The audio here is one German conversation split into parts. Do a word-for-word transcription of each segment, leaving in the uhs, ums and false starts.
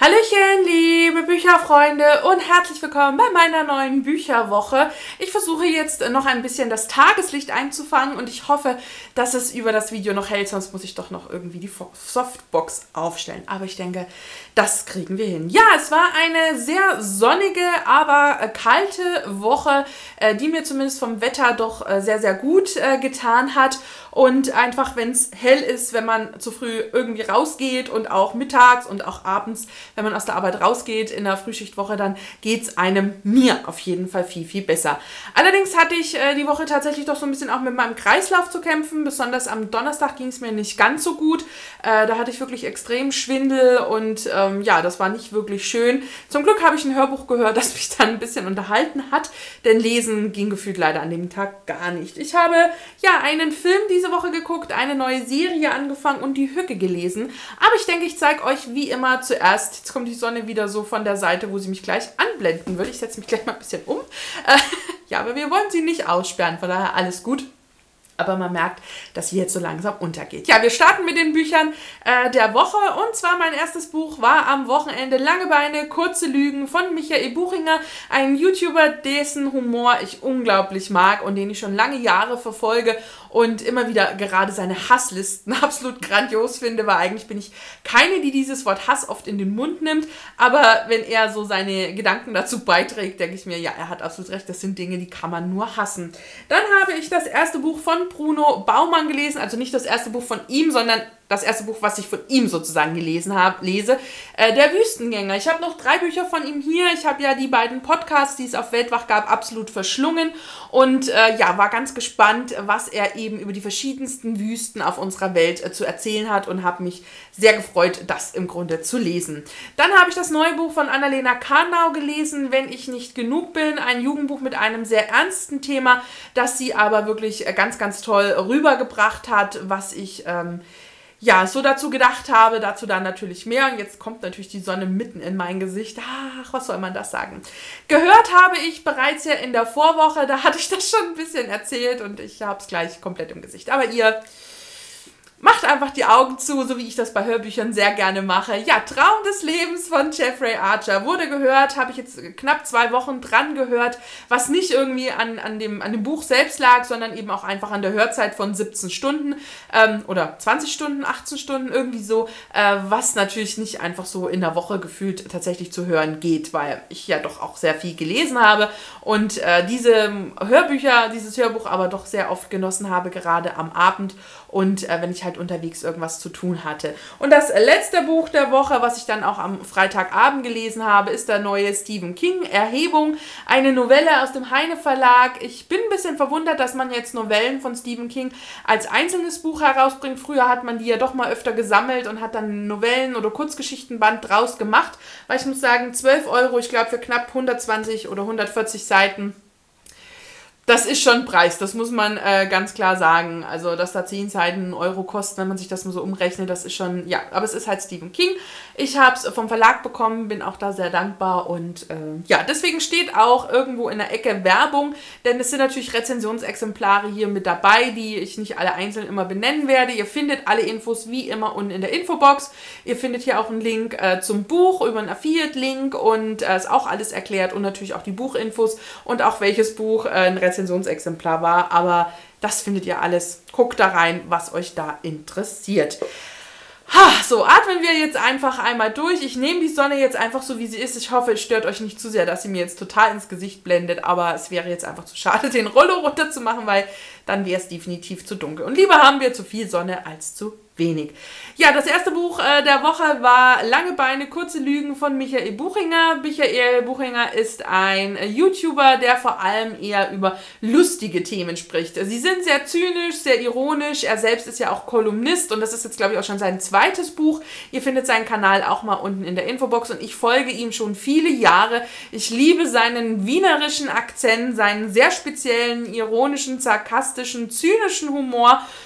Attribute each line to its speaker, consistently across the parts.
Speaker 1: Hallöchen, liebe Bücherfreunde und herzlich willkommen bei meiner neuen Bücherwoche. Ich versuche jetzt noch ein bisschen das Tageslicht einzufangen und ich hoffe, dass es über das Video noch hält, sonst muss ich doch noch irgendwie die Softbox aufstellen. Aber ich denke, das kriegen wir hin. Ja, es war eine sehr sonnige, aber kalte Woche, die mir zumindest vom Wetter doch sehr, sehr gut getan hat. Und einfach, wenn es hell ist, wenn man zu früh irgendwie rausgeht und auch mittags und auch abends, wenn man aus der Arbeit rausgeht in der Frühschichtwoche, dann geht es einem, mir auf jeden Fall viel, viel besser. Allerdings hatte ich äh, die Woche tatsächlich doch so ein bisschen auch mit meinem Kreislauf zu kämpfen. Besonders am Donnerstag ging es mir nicht ganz so gut. Äh, da hatte ich wirklich extrem Schwindel und ähm, ja, das war nicht wirklich schön. Zum Glück habe ich ein Hörbuch gehört, das mich dann ein bisschen unterhalten hat, denn Lesen ging gefühlt leider an dem Tag gar nicht. Ich habe ja einen Film diese Woche geguckt, eine neue Serie angefangen und die Hücke gelesen. Aber ich denke, ich zeige euch wie immer zuerst, jetzt kommt die Sonne wieder so von der Seite, wo sie mich gleich anblenden will. Ich setze mich gleich mal ein bisschen um. Äh, ja, aber wir wollen sie nicht aussperren, von daher alles gut. Aber man merkt, dass sie jetzt so langsam untergeht. Ja, wir starten mit den Büchern äh, der Woche. Und zwar mein erstes Buch war am Wochenende Lange Beine, kurze Lügen von Michael Buchinger. Ein YouTuber, dessen Humor ich unglaublich mag und den ich schon lange Jahre verfolge. Und immer wieder gerade seine Hasslisten absolut grandios finde, weil eigentlich bin ich keine, die dieses Wort Hass oft in den Mund nimmt. Aber wenn er so seine Gedanken dazu beiträgt, denke ich mir, ja, er hat absolut recht, das sind Dinge, die kann man nur hassen. Dann habe ich das erste Buch von Bruno Baumann gelesen, also nicht das erste Buch von ihm, sondern das erste Buch, was ich von ihm sozusagen gelesen habe, lese, äh, Der Wüstengänger. Ich habe noch drei Bücher von ihm hier. Ich habe ja die beiden Podcasts, die es auf Weltwach gab, absolut verschlungen und äh, ja, war ganz gespannt, was er eben über die verschiedensten Wüsten auf unserer Welt äh, zu erzählen hat und habe mich sehr gefreut, das im Grunde zu lesen. Dann habe ich das neue Buch von Annalena Karnau gelesen, Wenn ich nicht genug bin, ein Jugendbuch mit einem sehr ernsten Thema, das sie aber wirklich äh, ganz, ganz toll rübergebracht hat, was ich ähm, ja, so dazu gedacht habe, dazu dann natürlich mehr. Und jetzt kommt natürlich die Sonne mitten in mein Gesicht. Ach, was soll man das sagen? Gehört habe ich bereits ja in der Vorwoche, da hatte ich das schon ein bisschen erzählt und ich habe es gleich komplett im Gesicht. Aber ihr macht einfach die Augen zu, so wie ich das bei Hörbüchern sehr gerne mache. Ja, Traum des Lebens von Jeffrey Archer wurde gehört, habe ich jetzt knapp zwei Wochen dran gehört, was nicht irgendwie an, an, dem, an dem Buch selbst lag, sondern eben auch einfach an der Hörzeit von siebzehn Stunden ähm, oder zwanzig Stunden, achtzehn Stunden, irgendwie so, äh, was natürlich nicht einfach so in der Woche gefühlt tatsächlich zu hören geht, weil ich ja doch auch sehr viel gelesen habe und äh, diese Hörbücher, dieses Hörbuch aber doch sehr oft genossen habe, gerade am Abend und äh, wenn ich halt unterwegs irgendwas zu tun hatte. Und das letzte Buch der Woche, was ich dann auch am Freitagabend gelesen habe, ist der neue Stephen King, Erhebung, eine Novelle aus dem Heine Verlag. Ich bin ein bisschen verwundert, dass man jetzt Novellen von Stephen King als einzelnes Buch herausbringt. Früher hat man die ja doch mal öfter gesammelt und hat dann Novellen- oder Kurzgeschichtenband draus gemacht, weil ich muss sagen, zwölf Euro, ich glaube für knapp hundertzwanzig oder hundertvierzig Seiten, das ist schon ein Preis, das muss man äh, ganz klar sagen. Also, dass da zehn Seiten einen Euro kosten, wenn man sich das mal so umrechnet, das ist schon, ja, aber es ist halt Stephen King. Ich habe es vom Verlag bekommen, bin auch da sehr dankbar und äh, ja, deswegen steht auch irgendwo in der Ecke Werbung, denn es sind natürlich Rezensionsexemplare hier mit dabei, die ich nicht alle einzeln immer benennen werde. Ihr findet alle Infos wie immer unten in der Infobox. Ihr findet hier auch einen Link äh, zum Buch über einen Affiliate-Link und äh, ist auch alles erklärt und natürlich auch die Buchinfos und auch welches Buch äh, ein Rezensionsexemplar war, aber das findet ihr alles. Guckt da rein, was euch da interessiert. Ha, so, atmen wir jetzt einfach einmal durch. Ich nehme die Sonne jetzt einfach so, wie sie ist. Ich hoffe, es stört euch nicht zu sehr, dass sie mir jetzt total ins Gesicht blendet, aber es wäre jetzt einfach zu schade, den Rollo runterzumachen, weil dann wäre es definitiv zu dunkel. Und lieber haben wir zu viel Sonne als zu wenig. Ja, das erste Buch äh, der Woche war Lange Beine, kurze Lügen von Michael Buchinger. Michael Buchinger ist ein äh, YouTuber, der vor allem eher über lustige Themen spricht. Sie sind sehr zynisch, sehr ironisch. Er selbst ist ja auch Kolumnist und das ist jetzt, glaube ich, auch schon sein zweites Buch. Ihr findet seinen Kanal auch mal unten in der Infobox und ich folge ihm schon viele Jahre. Ich liebe seinen wienerischen Akzent, seinen sehr speziellen, ironischen, sarkastischen, zynischen Humor.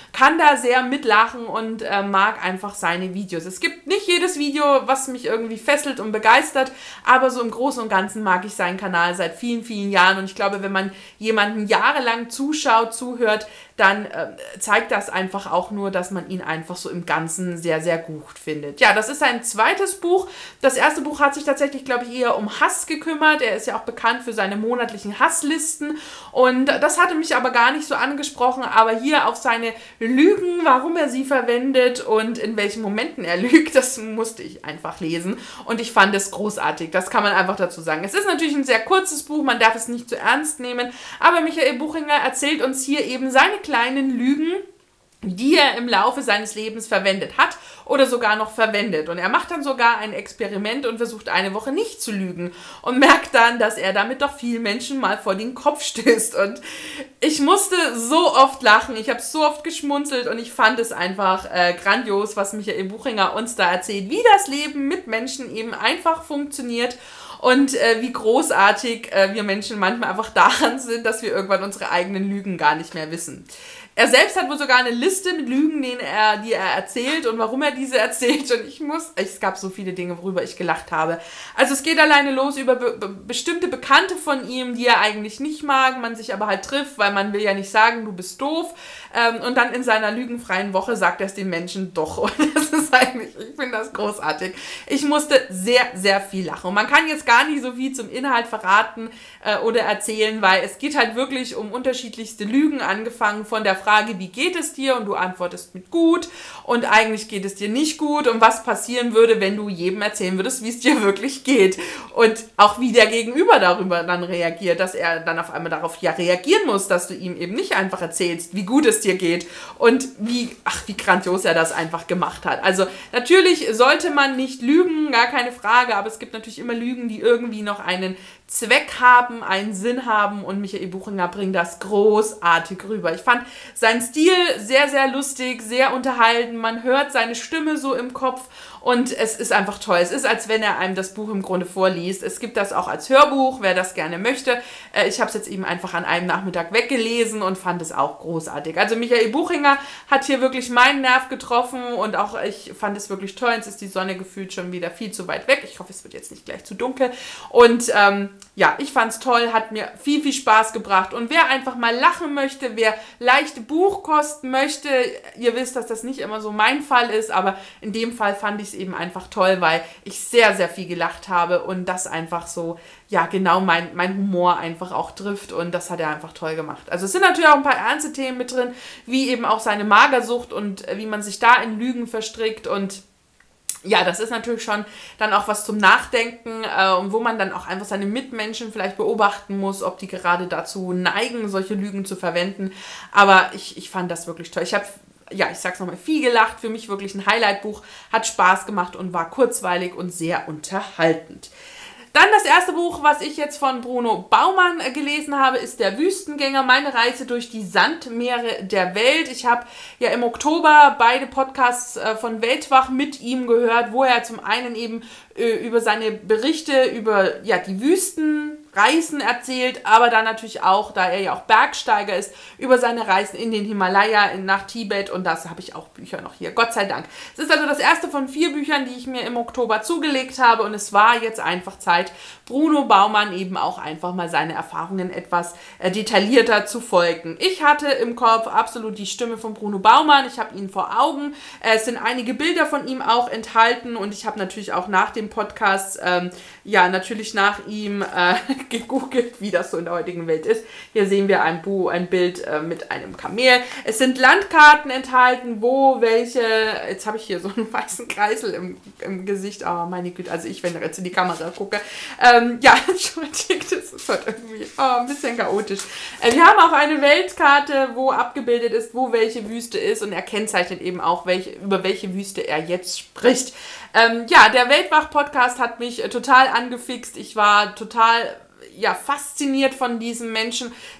Speaker 1: kann da sehr mitlachen und äh, mag einfach seine Videos. Es gibt nicht jedes Video, was mich irgendwie fesselt und begeistert, aber so im Großen und Ganzen mag ich seinen Kanal seit vielen, vielen Jahren und ich glaube, wenn man jemanden jahrelang zuschaut, zuhört, dann äh, zeigt das einfach auch nur, dass man ihn einfach so im Ganzen sehr, sehr gut findet. Ja, das ist sein zweites Buch. Das erste Buch hat sich tatsächlich, glaube ich, eher um Hass gekümmert. Er ist ja auch bekannt für seine monatlichen Hasslisten und das hatte mich aber gar nicht so angesprochen, aber hier auf seine Lügen, warum er sie verwendet und in welchen Momenten er lügt, das musste ich einfach lesen und ich fand es großartig. Das kann man einfach dazu sagen. Es ist natürlich ein sehr kurzes Buch, man darf es nicht zu ernst nehmen, aber Michael Buchinger erzählt uns hier eben seine kleinen Lügen, die er im Laufe seines Lebens verwendet hat oder sogar noch verwendet. Und er macht dann sogar ein Experiment und versucht eine Woche nicht zu lügen und merkt dann, dass er damit doch vielen Menschen mal vor den Kopf stößt. Und ich musste so oft lachen, ich habe so oft geschmunzelt und ich fand es einfach äh, grandios, was Michael Buchinger uns da erzählt, wie das Leben mit Menschen eben einfach funktioniert. Und äh, wie großartig äh, wir Menschen manchmal einfach daran sind, dass wir irgendwann unsere eigenen Lügen gar nicht mehr wissen. Er selbst hat wohl sogar eine Liste mit Lügen, denen er, die er erzählt und warum er diese erzählt. Und ich muss, es gab so viele Dinge, worüber ich gelacht habe. Also es geht alleine los über be be bestimmte Bekannte von ihm, die er eigentlich nicht mag, man sich aber halt trifft, weil man will ja nicht sagen, du bist doof. Ähm, und dann in seiner lügenfreien Woche sagt er es den Menschen doch. Und das ist eigentlich, ich finde das großartig. Ich musste sehr, sehr viel lachen. Und man kann jetzt gar nicht so viel zum Inhalt verraten äh, oder erzählen, weil es geht halt wirklich um unterschiedlichste Lügen, angefangen von der Frage, wie geht es dir? Und du antwortest mit gut. Und eigentlich geht es dir nicht gut. Und was passieren würde, wenn du jedem erzählen würdest, wie es dir wirklich geht. Und auch wie der Gegenüber darüber dann reagiert, dass er dann auf einmal darauf ja reagieren muss, dass du ihm eben nicht einfach erzählst, wie gut es dir geht und wie, ach, wie grandios er das einfach gemacht hat. Also natürlich sollte man nicht lügen, gar keine Frage, aber es gibt natürlich immer Lügen, die irgendwie noch einen Zweck haben, einen Sinn haben und Michael Buchinger bringt das großartig rüber. Ich fand seinen Stil sehr, sehr lustig, sehr unterhalten. Man hört seine Stimme so im Kopf und es ist einfach toll. Es ist, als wenn er einem das Buch im Grunde vorliest. Es gibt das auch als Hörbuch, wer das gerne möchte. Ich habe es jetzt eben einfach an einem Nachmittag weggelesen und fand es auch großartig. Also Michael Buchinger hat hier wirklich meinen Nerv getroffen und auch ich fand es wirklich toll. Jetzt ist die Sonne gefühlt schon wieder viel zu weit weg. Ich hoffe, es wird jetzt nicht gleich zu dunkel. Und ähm, ja, ich fand es toll, hat mir viel, viel Spaß gebracht. Und wer einfach mal lachen möchte, wer leichte Buchkosten möchte, ihr wisst, dass das nicht immer so mein Fall ist, aber in dem Fall fand ich es eben einfach toll, weil ich sehr, sehr viel gelacht habe und das einfach so, ja, genau mein, mein Humor einfach auch trifft und das hat er einfach toll gemacht. Also es sind natürlich auch ein paar ernste Themen mit drin, wie eben auch seine Magersucht und wie man sich da in Lügen verstrickt und ja, das ist natürlich schon dann auch was zum Nachdenken, äh, und wo man dann auch einfach seine Mitmenschen vielleicht beobachten muss, ob die gerade dazu neigen, solche Lügen zu verwenden. Aber ich, ich fand das wirklich toll. Ich habe, ja, ich sag's nochmal, viel gelacht. Für mich wirklich ein Highlight-Buch, hat Spaß gemacht und war kurzweilig und sehr unterhaltend. Dann das erste Buch, was ich jetzt von Bruno Baumann gelesen habe, ist Der Wüstengänger, meine Reise durch die Sandmeere der Welt. Ich habe ja im Oktober beide Podcasts von Weltwach mit ihm gehört, wo er zum einen eben über seine Berichte über ja, die Wüstenreisen erzählt, aber dann natürlich auch, da er ja auch Bergsteiger ist, über seine Reisen in den Himalaya, nach Tibet und das habe ich auch Bücher noch hier, Gott sei Dank. Es ist also das erste von vier Büchern, die ich mir im Oktober zugelegt habe und es war jetzt einfach Zeit, Bruno Baumann eben auch einfach mal seine Erfahrungen etwas äh, detaillierter zu folgen. Ich hatte im Kopf absolut die Stimme von Bruno Baumann, ich habe ihn vor Augen, äh, es sind einige Bilder von ihm auch enthalten und ich habe natürlich auch nach dem Podcast, ähm, ja, natürlich nach ihm äh, gegoogelt, wie das so in der heutigen Welt ist. Hier sehen wir ein, Bu ein Bild äh, mit einem Kamel. Es sind Landkarten enthalten, wo welche, jetzt habe ich hier so einen weißen Kreisel im, im Gesicht, aber oh, meine Güte, also ich, wenn ich jetzt in die Kamera gucke. Ähm, ja, entschuldigt, das ist halt irgendwie oh, ein bisschen chaotisch. Äh, wir haben auch eine Weltkarte, wo abgebildet ist, wo welche Wüste ist und er kennzeichnet eben auch, welche, über welche Wüste er jetzt spricht. Ähm, ja, der Weltwach-Podcast hat mich äh, total angefixt. Ich war total ja, fasziniert von diesem Menschen,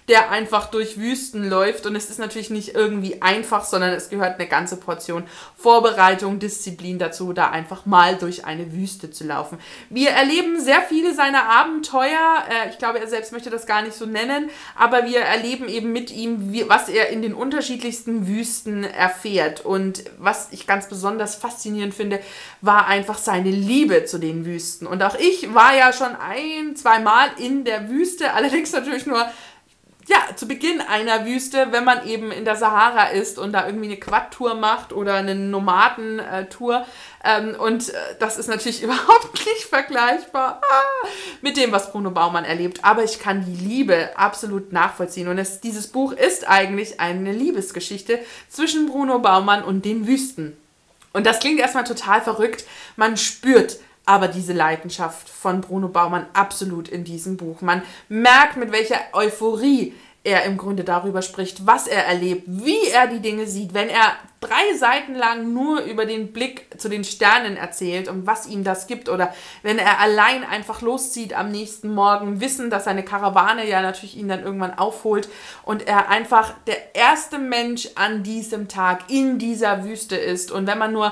Speaker 1: der einfach durch Wüsten läuft. Und es ist natürlich nicht irgendwie einfach, sondern es gehört eine ganze Portion Vorbereitung, Disziplin dazu, da einfach mal durch eine Wüste zu laufen. Wir erleben sehr viele seiner Abenteuer. Äh, ich glaube, er selbst möchte das gar nicht so nennen, aber wir erleben eben mit ihm, wie, was er in den unterschiedlichsten Wüsten erfährt. Und was ich ganz besonders faszinierend finde, war einfach seine Liebe zu den Wüsten. Und auch ich war ja schon ein, zwei Mal in der Wüste, allerdings natürlich nur ja, zu Beginn einer Wüste, wenn man eben in der Sahara ist und da irgendwie eine Quad-Tour macht oder eine Nomaden-Tour. Ähm, und äh, das ist natürlich überhaupt nicht vergleichbar ah, mit dem, was Bruno Baumann erlebt. Aber ich kann die Liebe absolut nachvollziehen. Und es, dieses Buch ist eigentlich eine Liebesgeschichte zwischen Bruno Baumann und den Wüsten. Und das klingt erstmal total verrückt. Man spürt aber diese Leidenschaft von Bruno Baumann absolut in diesem Buch. Man merkt, mit welcher Euphorie er im Grunde darüber spricht, was er erlebt, wie er die Dinge sieht, wenn er drei Seiten lang nur über den Blick zu den Sternen erzählt und was ihm das gibt, oder wenn er allein einfach loszieht am nächsten Morgen, wissen, dass seine Karawane ja natürlich ihn dann irgendwann aufholt und er einfach der erste Mensch an diesem Tag in dieser Wüste ist. Und wenn man nur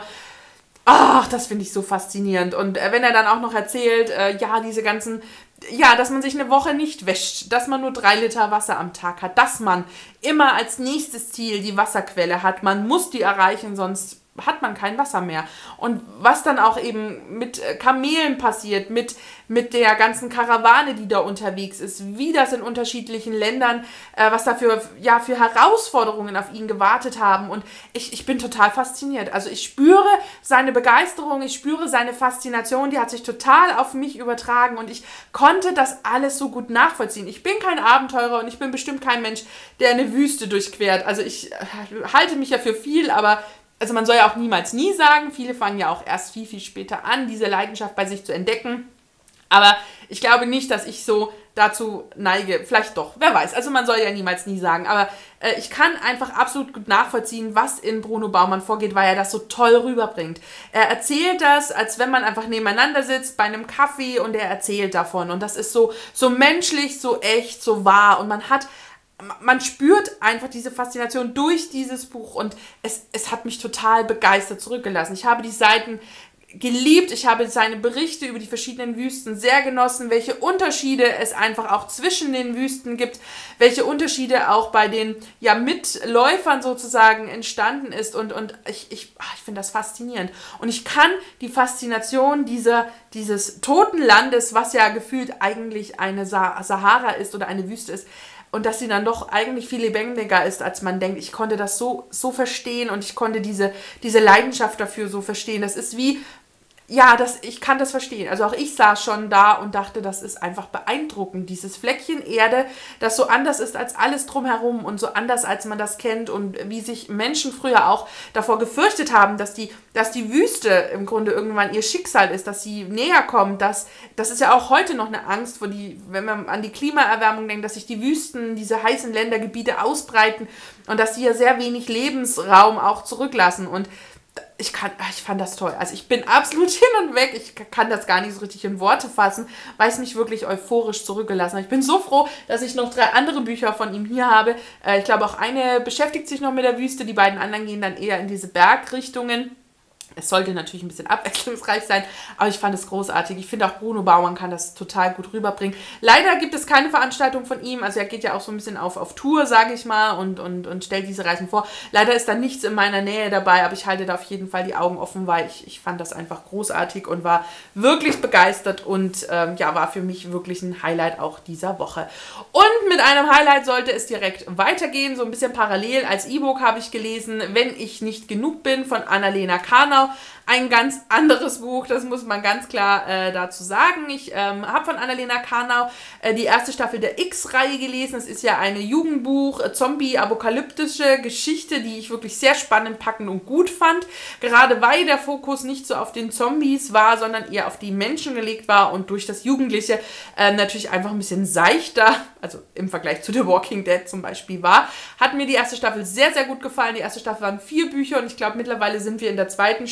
Speaker 1: Ach, das finde ich so faszinierend. Und äh, wenn er dann auch noch erzählt, äh, ja, diese ganzen, ja, dass man sich eine Woche nicht wäscht, dass man nur drei Liter Wasser am Tag hat, dass man immer als nächstes Ziel die Wasserquelle hat. Man muss die erreichen, sonst hat man kein Wasser mehr. Und was dann auch eben mit Kamelen passiert, mit, mit der ganzen Karawane, die da unterwegs ist, wie das in unterschiedlichen Ländern, äh, was da für, ja, für Herausforderungen auf ihn gewartet haben. Und ich, ich bin total fasziniert. Also ich spüre seine Begeisterung, ich spüre seine Faszination, die hat sich total auf mich übertragen und ich konnte das alles so gut nachvollziehen. Ich bin kein Abenteurer und ich bin bestimmt kein Mensch, der eine Wüste durchquert. Also ich äh, halte mich ja für viel, aber also man soll ja auch niemals nie sagen. Viele fangen ja auch erst viel, viel später an, diese Leidenschaft bei sich zu entdecken. Aber ich glaube nicht, dass ich so dazu neige. Vielleicht doch, wer weiß. Also man soll ja niemals nie sagen. Aber äh, ich kann einfach absolut gut nachvollziehen, was in Bruno Baumann vorgeht, weil er das so toll rüberbringt. Er erzählt das, als wenn man einfach nebeneinander sitzt bei einem Kaffee und er erzählt davon. Und das ist so, so menschlich, so echt, so wahr. Und man hat Man spürt einfach diese Faszination durch dieses Buch und es, es hat mich total begeistert zurückgelassen. Ich habe die Seiten geliebt, ich habe seine Berichte über die verschiedenen Wüsten sehr genossen, welche Unterschiede es einfach auch zwischen den Wüsten gibt, welche Unterschiede auch bei den ja, Mitläufern sozusagen entstanden ist und, und ich, ich, ich finde das faszinierend. Und ich kann die Faszination dieser, dieses toten Landes, was ja gefühlt eigentlich eine Sahara ist oder eine Wüste ist, und dass sie dann doch eigentlich viel lebendiger ist, als man denkt. Ich konnte das so, so verstehen und ich konnte diese, diese Leidenschaft dafür so verstehen. Das ist wie, ja, das, ich kann das verstehen. Also auch ich saß schon da und dachte, das ist einfach beeindruckend. Dieses Fleckchen Erde, das so anders ist als alles drumherum und so anders, als man das kennt. Und wie sich Menschen früher auch davor gefürchtet haben, dass die, dass die Wüste im Grunde irgendwann ihr Schicksal ist, dass sie näher kommt. Das, das ist ja auch heute noch eine Angst, vor die, wenn man an die Klimaerwärmung denkt, dass sich die Wüsten, diese heißen Ländergebiete ausbreiten und dass sie ja sehr wenig Lebensraum auch zurücklassen. Und Ich, kann, ich fand das toll. Also ich bin absolut hin und weg. Ich kann das gar nicht so richtig in Worte fassen, weil es mich wirklich euphorisch zurückgelassen hat. Ich bin so froh, dass ich noch drei andere Bücher von ihm hier habe. Ich glaube, auch eine beschäftigt sich noch mit der Wüste. Die beiden anderen gehen dann eher in diese Bergrichtungen. Es sollte natürlich ein bisschen abwechslungsreich sein, aber ich fand es großartig. Ich finde auch Bruno Baumann kann das total gut rüberbringen. Leider gibt es keine Veranstaltung von ihm, also er geht ja auch so ein bisschen auf, auf Tour, sage ich mal, und, und, und stellt diese Reisen vor. Leider ist da nichts in meiner Nähe dabei, aber ich halte da auf jeden Fall die Augen offen, weil ich, ich fand das einfach großartig und war wirklich begeistert und ähm, ja, war für mich wirklich ein Highlight auch dieser Woche. Und mit einem Highlight sollte es direkt weitergehen, so ein bisschen parallel. Als E-Book habe ich gelesen, Wenn ich nicht genug bin, von Annalena Karnau. Ein ganz anderes Buch, das muss man ganz klar äh, dazu sagen. Ich ähm, habe von Annalena Karnau äh, die erste Staffel der X-Reihe gelesen. Es ist ja eine Jugendbuch, äh, Zombie-apokalyptische Geschichte, die ich wirklich sehr spannend, packend und gut fand. Gerade weil der Fokus nicht so auf den Zombies war, sondern eher auf die Menschen gelegt war und durch das Jugendliche äh, natürlich einfach ein bisschen seichter, also im Vergleich zu The Walking Dead zum Beispiel war. Hat mir die erste Staffel sehr, sehr gut gefallen. Die erste Staffel waren vier Bücher und ich glaube mittlerweile sind wir in der zweiten Staffel und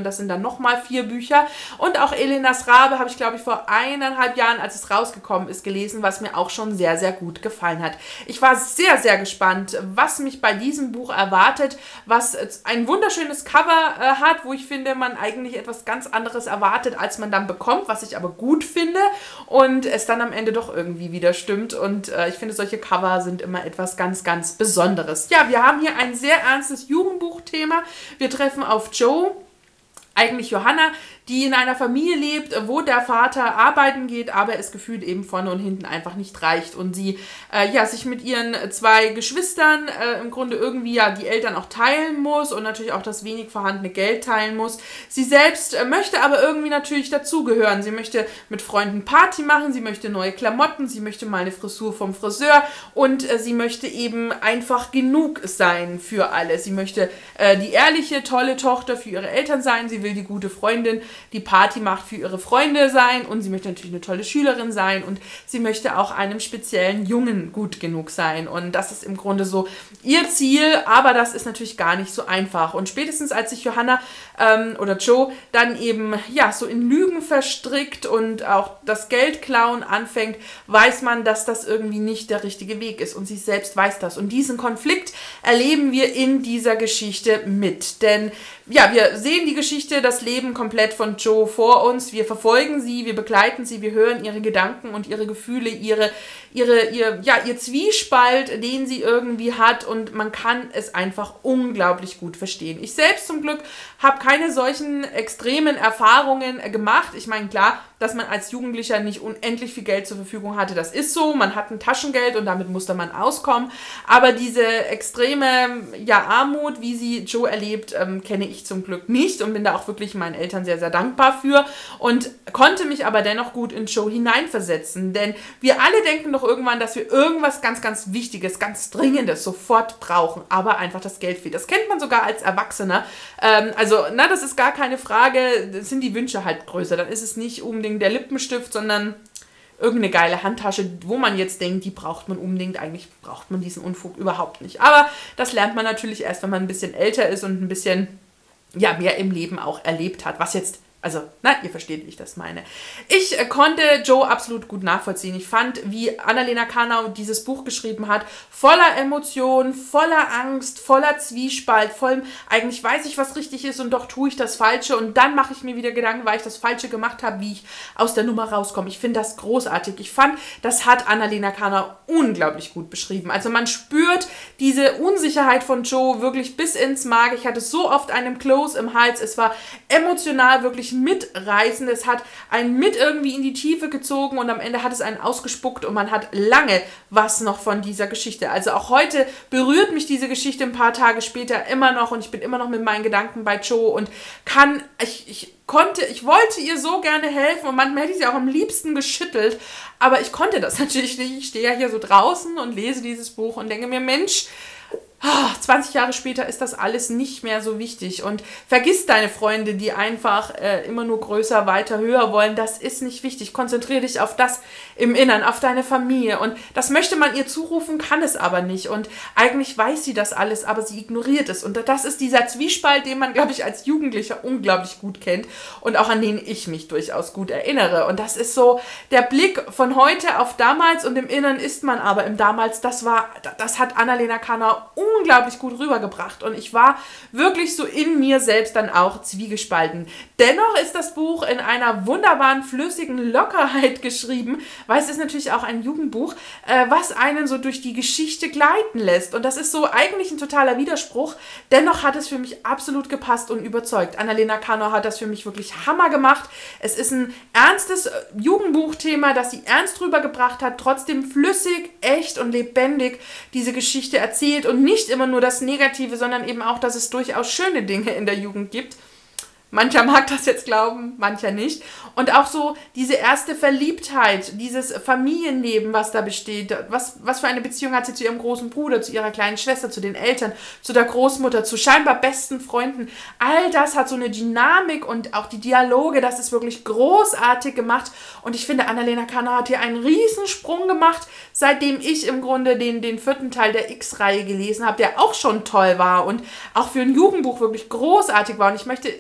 Speaker 1: sondern das sind dann nochmal vier Bücher. Und auch Elenas Rabe habe ich, glaube ich, vor eineinhalb Jahren, als es rausgekommen ist, gelesen, was mir auch schon sehr, sehr gut gefallen hat. Ich war sehr, sehr gespannt, was mich bei diesem Buch erwartet, was ein wunderschönes Cover äh, hat, wo ich finde, man eigentlich etwas ganz anderes erwartet, als man dann bekommt, was ich aber gut finde und es dann am Ende doch irgendwie wieder stimmt. Und äh, ich finde, solche Cover sind immer etwas ganz, ganz Besonderes. Ja, wir haben hier ein sehr ernstes Jugendbuchthema. Wir treffen auf Joe, eigentlich Johanna, die in einer Familie lebt, wo der Vater arbeiten geht, aber es gefühlt eben vorne und hinten einfach nicht reicht. Und sie äh, ja, sich mit ihren zwei Geschwistern äh, im Grunde irgendwie ja die Eltern auch teilen muss und natürlich auch das wenig vorhandene Geld teilen muss. Sie selbst äh, möchte aber irgendwie natürlich dazugehören. Sie möchte mit Freunden Party machen, sie möchte neue Klamotten, sie möchte mal eine Frisur vom Friseur und äh, sie möchte eben einfach genug sein für alle. Sie möchte äh, die ehrliche, tolle Tochter für ihre Eltern sein, sie will die gute Freundin, die Party macht für ihre Freunde sein und sie möchte natürlich eine tolle Schülerin sein und sie möchte auch einem speziellen Jungen gut genug sein und das ist im Grunde so ihr Ziel, aber das ist natürlich gar nicht so einfach und spätestens als sich Johanna ähm, oder Joe dann eben ja so in Lügen verstrickt und auch das Geldklauen anfängt, weiß man, dass das irgendwie nicht der richtige Weg ist und sie selbst weiß das und diesen Konflikt erleben wir in dieser Geschichte mit, denn ja, wir sehen die Geschichte, das Leben komplett von Joe vor uns. Wir verfolgen sie, wir begleiten sie, wir hören ihre Gedanken und ihre Gefühle, ihre, ihre, ihr, ja, ihr Zwiespalt, den sie irgendwie hat und man kann es einfach unglaublich gut verstehen. Ich selbst zum Glück habe keine solchen extremen Erfahrungen gemacht. Ich meine, klar, dass man als Jugendlicher nicht unendlich viel Geld zur Verfügung hatte, das ist so. Man hat ein Taschengeld und damit musste man auskommen. Aber diese extreme ja, Armut, wie sie Joe erlebt, ähm, kenne ich zum Glück nicht und bin da auch wirklich meinen Eltern sehr, sehr dankbar für und konnte mich aber dennoch gut in Joe hineinversetzen, denn wir alle denken doch irgendwann, dass wir irgendwas ganz, ganz Wichtiges, ganz Dringendes sofort brauchen, aber einfach das Geld fehlt. Das kennt man sogar als Erwachsener. Ähm, also, na, das ist gar keine Frage, das sind die Wünsche halt größer. Dann ist es nicht unbedingt der Lippenstift, sondern irgendeine geile Handtasche, wo man jetzt denkt, die braucht man unbedingt. Eigentlich braucht man diesen Unfug überhaupt nicht. Aber das lernt man natürlich erst, wenn man ein bisschen älter ist und ein bisschen ja, mehr im Leben auch erlebt hat, was jetzt, also, na, ihr versteht, wie ich das meine. Ich äh, konnte Joe absolut gut nachvollziehen. Ich fand, wie Annalena Carnau dieses Buch geschrieben hat, voller Emotionen, voller Angst, voller Zwiespalt, voll, eigentlich weiß ich, was richtig ist und doch tue ich das Falsche und dann mache ich mir wieder Gedanken, weil ich das Falsche gemacht habe, wie ich aus der Nummer rauskomme. Ich finde das großartig. Ich fand, das hat Annalena Carnau unglaublich gut beschrieben. Also man spürt diese Unsicherheit von Joe wirklich bis ins Mark. Ich hatte so oft einen Kloß im Hals. Es war emotional wirklich mitreißend. Es hat einen mit irgendwie in die Tiefe gezogen und am Ende hat es einen ausgespuckt und man hat lange was noch von dieser Geschichte. Also auch heute berührt mich diese Geschichte ein paar Tage später immer noch und ich bin immer noch mit meinen Gedanken bei Joe und kann, ich, ich konnte, ich wollte ihr so gerne helfen und manchmal hätte ich sie auch am liebsten geschüttelt, aber ich konnte das natürlich nicht. Ich stehe ja hier so draußen und lese dieses Buch und denke mir, Mensch, zwanzig Jahre später ist das alles nicht mehr so wichtig und vergiss deine Freunde, die einfach äh, immer nur größer, weiter, höher wollen, das ist nicht wichtig. Konzentriere dich auf das im Innern, auf deine Familie und das möchte man ihr zurufen, kann es aber nicht und eigentlich weiß sie das alles, aber sie ignoriert es und das ist dieser Zwiespalt, den man, glaube ich, als Jugendlicher unglaublich gut kennt und auch an den ich mich durchaus gut erinnere und das ist so der Blick von heute auf damals und im Innern ist man aber im damals, das war, das hat Annalena Carnau unglaublich gut rübergebracht und ich war wirklich so in mir selbst dann auch zwiegespalten. Dennoch ist das Buch in einer wunderbaren, flüssigen Lockerheit geschrieben, weil es ist natürlich auch ein Jugendbuch, äh, was einen so durch die Geschichte gleiten lässt und das ist so eigentlich ein totaler Widerspruch, dennoch hat es für mich absolut gepasst und überzeugt. Annalena Carnau hat das für mich wirklich Hammer gemacht. Es ist ein ernstes Jugendbuchthema, das sie ernst rübergebracht hat, trotzdem flüssig, echt und lebendig diese Geschichte erzählt und nicht immer nur das Negative, sondern eben auch, dass es durchaus schöne Dinge in der Jugend gibt. Mancher mag das jetzt glauben, mancher nicht. Und auch so diese erste Verliebtheit, dieses Familienleben, was da besteht. Was, was für eine Beziehung hat sie zu ihrem großen Bruder, zu ihrer kleinen Schwester, zu den Eltern, zu der Großmutter, zu scheinbar besten Freunden. All das hat so eine Dynamik und auch die Dialoge, das ist wirklich großartig gemacht. Und ich finde, Annalena Carnau hat hier einen Riesensprung gemacht, seitdem ich im Grunde den, den vierten Teil der X-Reihe gelesen habe, der auch schon toll war und auch für ein Jugendbuch wirklich großartig war. Und ich möchte nicht damit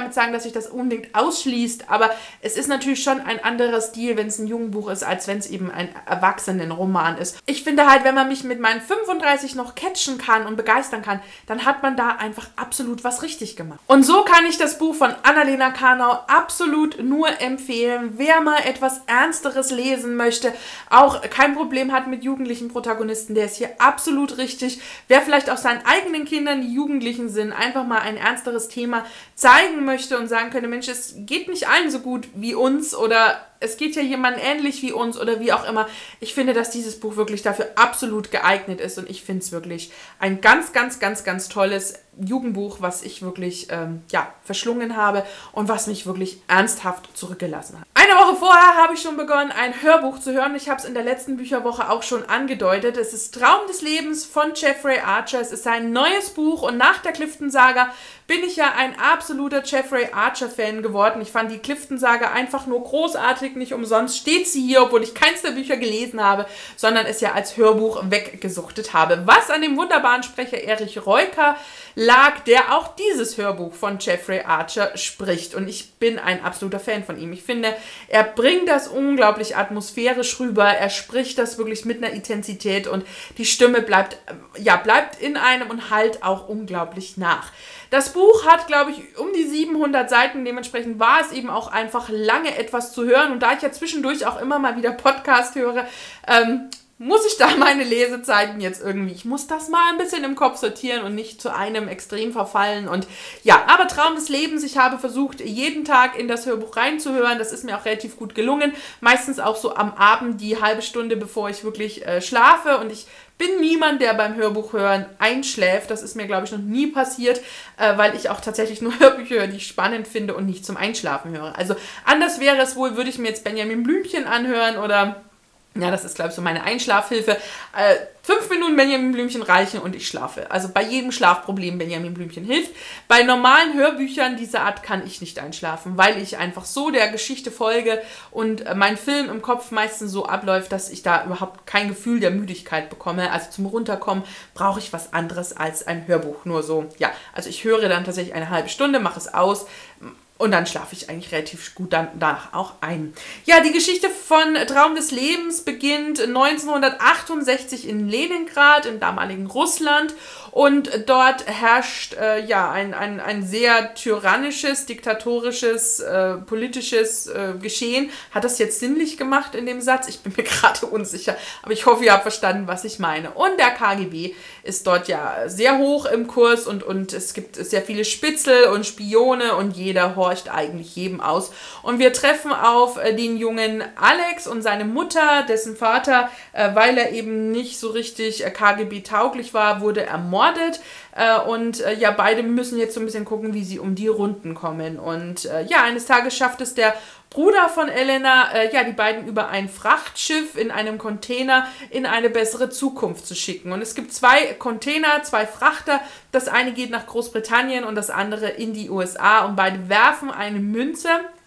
Speaker 1: damit sagen, dass sich das unbedingt ausschließt, aber es ist natürlich schon ein anderer Stil, wenn es ein Jugendbuch ist, als wenn es eben ein Erwachsenenroman ist. Ich finde halt, wenn man mich mit meinen fünfunddreißig noch catchen kann und begeistern kann, dann hat man da einfach absolut was richtig gemacht. Und so kann ich das Buch von Annalena Karnau absolut nur empfehlen. Wer mal etwas Ernsteres lesen möchte, auch kein Problem hat mit jugendlichen Protagonisten, der ist hier absolut richtig. Wer vielleicht auch seinen eigenen Kindern, die Jugendlichen sind, einfach mal ein ernsteres Thema zeigen möchte und sagen könnte, Mensch, es geht nicht allen so gut wie uns oder es geht ja jemandem ähnlich wie uns oder wie auch immer. Ich finde, dass dieses Buch wirklich dafür absolut geeignet ist und ich finde es wirklich ein ganz, ganz, ganz, ganz tolles Jugendbuch, was ich wirklich ähm, ja, verschlungen habe und was mich wirklich ernsthaft zurückgelassen hat. Eine Woche vorher habe ich schon begonnen, ein Hörbuch zu hören. Ich habe es in der letzten Bücherwoche auch schon angedeutet. Es ist Traum des Lebens von Jeffrey Archer. Es ist ein neues Buch und nach der Clifton-Saga bin ich ja ein absoluter Jeffrey Archer-Fan geworden. Ich fand die Clifton-Saga einfach nur großartig. Nicht umsonst steht sie hier, obwohl ich keins der Bücher gelesen habe, sondern es ja als Hörbuch weggesuchtet habe. Was an dem wunderbaren Sprecher Erich Reuker lag, der auch dieses Hörbuch von Jeffrey Archer spricht. Und ich bin ein absoluter Fan von ihm. Ich finde, er bringt das unglaublich atmosphärisch rüber. Er spricht das wirklich mit einer Intensität und die Stimme bleibt, ja, bleibt in einem und halt auch unglaublich nach. Das Buch hat, glaube ich, um die siebenhundert Seiten. Dementsprechend war es eben auch einfach lange etwas zu hören. Und da ich ja zwischendurch auch immer mal wieder Podcast höre, ähm, muss ich da meine Lesezeiten jetzt irgendwie, ich muss das mal ein bisschen im Kopf sortieren und nicht zu einem Extrem verfallen. Und ja, aber Traum des Lebens, ich habe versucht, jeden Tag in das Hörbuch reinzuhören. Das ist mir auch relativ gut gelungen. Meistens auch so am Abend, die halbe Stunde, bevor ich wirklich äh, schlafe. Und ich bin niemand, der beim Hörbuch hören einschläft. Das ist mir, glaube ich, noch nie passiert, äh, weil ich auch tatsächlich nur Hörbücher höre, die ich spannend finde und nicht zum Einschlafen höre. Also anders wäre es wohl, würde ich mir jetzt Benjamin Blümchen anhören oder... Ja, das ist, glaube ich, so meine Einschlafhilfe. Äh, fünf Minuten Benjamin Blümchen reichen und ich schlafe. Also bei jedem Schlafproblem Benjamin Blümchen hilft. Bei normalen Hörbüchern dieser Art kann ich nicht einschlafen, weil ich einfach so der Geschichte folge und äh, mein Film im Kopf meistens so abläuft, dass ich da überhaupt kein Gefühl der Müdigkeit bekomme. Also zum Runterkommen brauche ich was anderes als ein Hörbuch. Nur so, ja, also ich höre dann tatsächlich eine halbe Stunde, mache es aus. Und dann schlafe ich eigentlich relativ gut dann danach auch ein. Ja, die Geschichte von Traum des Lebens beginnt neunzehnhundertachtundsechzig in Leningrad, im damaligen Russland. Und dort herrscht äh, ja ein, ein, ein sehr tyrannisches, diktatorisches, äh, politisches äh, Geschehen. Hat das jetzt sinnlich gemacht in dem Satz? Ich bin mir gerade unsicher, aber ich hoffe, ihr habt verstanden, was ich meine. Und der K G B ist dort ja sehr hoch im Kurs und, und es gibt sehr viele Spitzel und Spione und jeder horcht eigentlich jedem aus. Und wir treffen auf äh, den jungen Alex und seine Mutter, dessen Vater, äh, weil er eben nicht so richtig äh, K G B-tauglich war, wurde ermordet. Äh, und äh, ja, beide müssen jetzt so ein bisschen gucken, wie sie um die Runden kommen. Und äh, ja, eines Tages schafft es der Bruder von Elena, äh, ja, die beiden über ein Frachtschiff in einem Container in eine bessere Zukunft zu schicken. Und es gibt zwei Container, zwei Frachter. Das eine geht nach Großbritannien und das andere in die U S A. Und beide werfen eine Münze,